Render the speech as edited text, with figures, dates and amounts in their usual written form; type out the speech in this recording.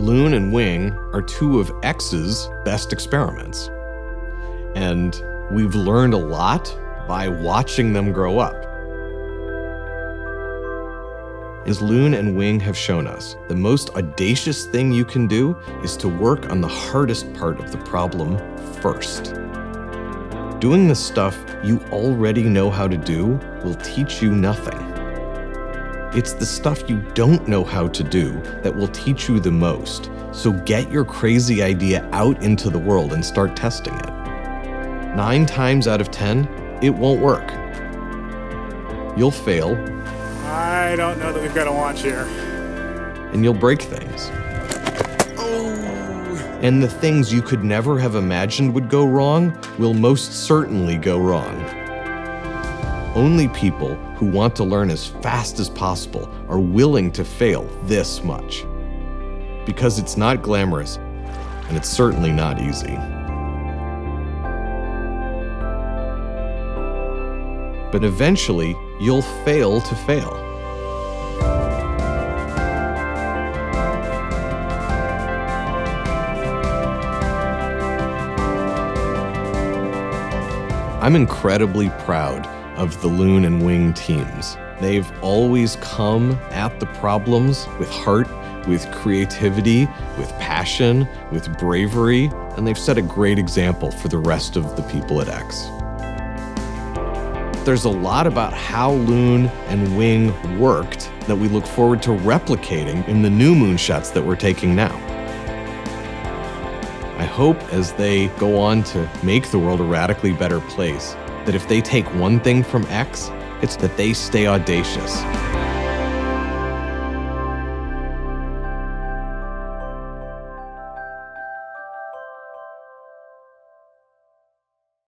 Loon and Wing are two of X's best experiments. And we've learned a lot by watching them grow up. As Loon and Wing have shown us, the most audacious thing you can do is to work on the hardest part of the problem first. Doing the stuff you already know how to do will teach you nothing. It's the stuff you don't know how to do that will teach you the most. So get your crazy idea out into the world and start testing it. 9 times out of 10, it won't work. You'll fail. I don't know that we've got a launch here. And you'll break things. Oh. And the things you could never have imagined would go wrong will most certainly go wrong. Only people who want to learn as fast as possible are willing to fail this much. Because it's not glamorous, and it's certainly not easy. But eventually, you'll fail to fail. I'm incredibly proud of the Loon and Wing teams. They've always come at the problems with heart, with creativity, with passion, with bravery, and they've set a great example for the rest of the people at X. There's a lot about how Loon and Wing worked that we look forward to replicating in the new Moonshots that we're taking now. I hope as they go on to make the world a radically better place, that if they take one thing from X, it's that they stay audacious.